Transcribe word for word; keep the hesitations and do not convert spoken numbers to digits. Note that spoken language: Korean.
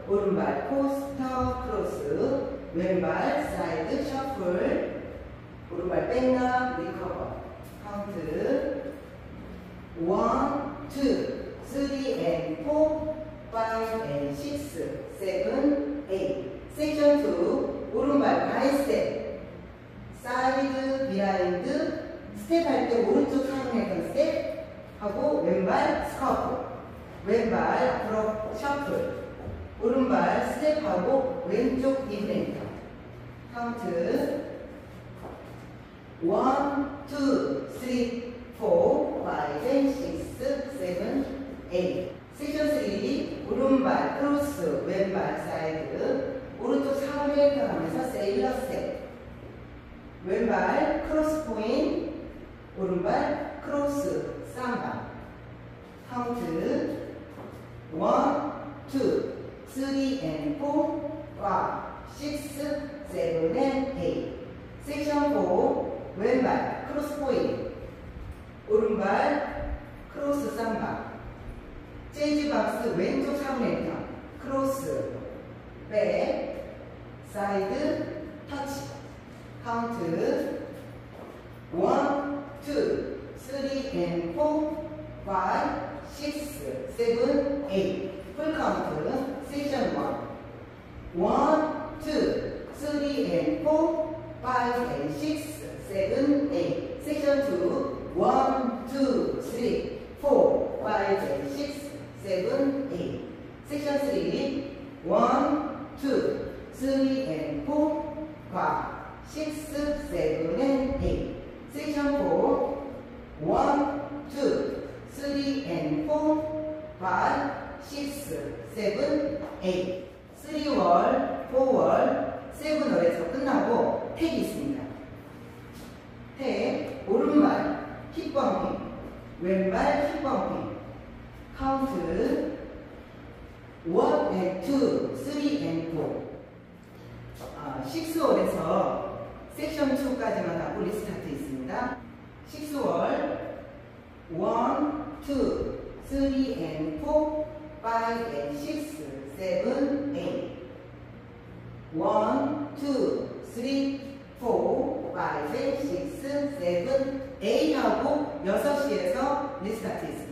오른발 포스터 크로스, 왼발 사이드 셔플, 오른발 백락 리커버. 카운트 원, 투, 쓰리 and four, five and six, seven, eight. 섹션 투, 오른발 바이스텝, 사이드 비하인드, 스텝 할 때 오른쪽 상행했던 스텝 하고 왼발 스커프, 왼발 앞으로 셔플, 오른발 스텝하고 왼쪽 디플레이터. 카운트 원, 투, 쓰리, 포, 파이브, 식스, 세븐, 에잇. 섹션 쓰리, 오른발 크로스, 왼발 사이드, 오른쪽 삼회를 하면서 세일러 스텝, 왼발 크로스 포인트, 오른발 크로스 삼바. 카운트 원, 투, 쓰리 and four, five, six, seven and eight. 섹션 사, 왼발 크로스 포인트, 오른발 크로스 삼바. 재즈 박스 왼쪽 삼 턴, 크로스, 백, 사이드, 터치. 카운트 원, 투, 쓰리 and four, five, six, seven, eight. 풀 카운트 섹션 원. 원, 투, 쓰리 and four, five and six, seven, eight. 섹션 투. 원, 투, 쓰리, four, five and six, seven, eight. 섹션 쓰리. 원, 투, 쓰리 and four, five, six, seven and eight. 섹션 사. 원, 투, 쓰리 and four, five, six, seven, eight. 쓰리 월, 사 월, 칠 월에서 끝나고 탭이 있습니다. 탭, 오른발 힙범핑, 왼발 힙범핑. 카운트 원 and two, three and four. 아, 육 월에서 섹션 이까지만 하고 리스타트 있습니다. 육 월 원, 투, 쓰리 and four, five and six, seven, eight. 원, 투, 쓰리, 포, 파이브, 식스, 세븐, 에잇 하고 여섯 시에서 리스타트 있습니다.